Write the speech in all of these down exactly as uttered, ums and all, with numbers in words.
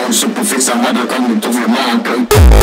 Gewoon supervis aan, maar dat kan ik toch weer maken.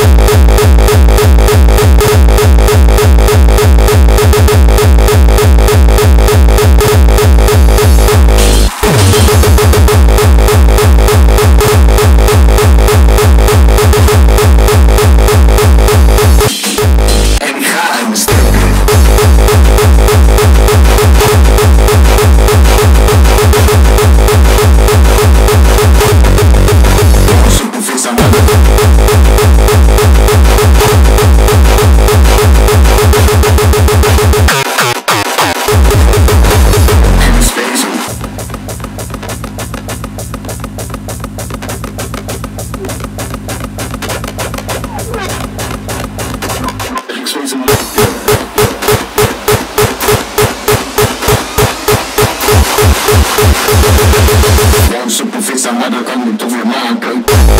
Gewoon supervis aan, maar dat kan ik toch weer maken.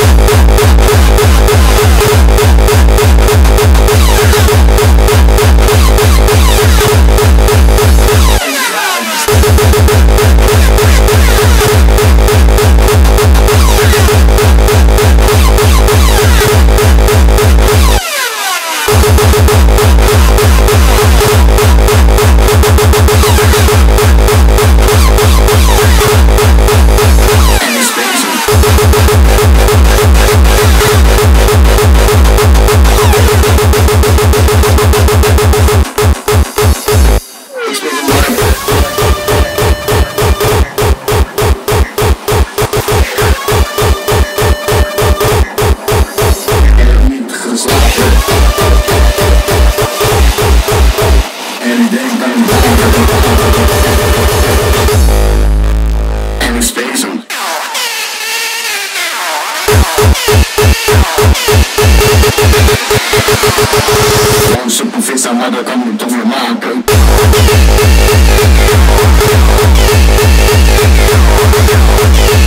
Gewoon supervis aan, maar dat kan ik toch weer maken.